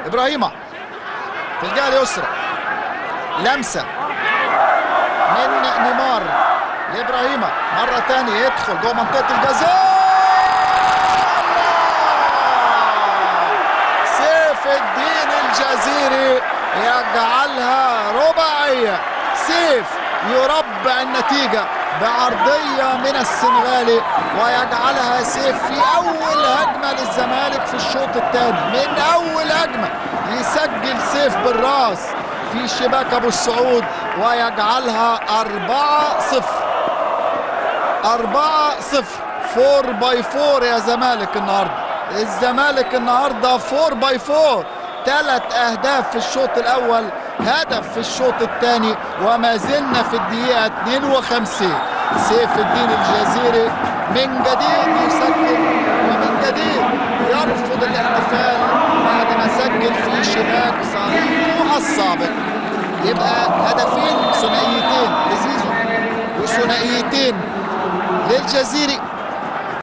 ابراهيم في الجهه اليسرى، لمسه من نيمار لابراهيم مره ثانيه، يدخل جوه منطقه الجزاء. سيف الدين الجزيري يجعلها رباعيه. سيف يربع النتيجه بعرضيه من السنغالي ويجعلها سيف في اول هجمه للزمالك في الشوط الثاني. من اول هجمه يسجل سيف بالراس في شباك ابو السعود ويجعلها 4-0. 4-0. 4x4 يا زمالك النهارده. الزمالك النهارده 4x4. 3 اهداف في الشوط الاول، هدف في الشوط الثاني، وما زلنا في الدقيقه 52. سيف الدين الجزيري من جديد يسجل ومن جديد يرفض الاحتفال بعد ما سجل في شباك صديقه السابق. يبقى هدفين ثنائيتين لزيزو وثنائيتين للجزيري.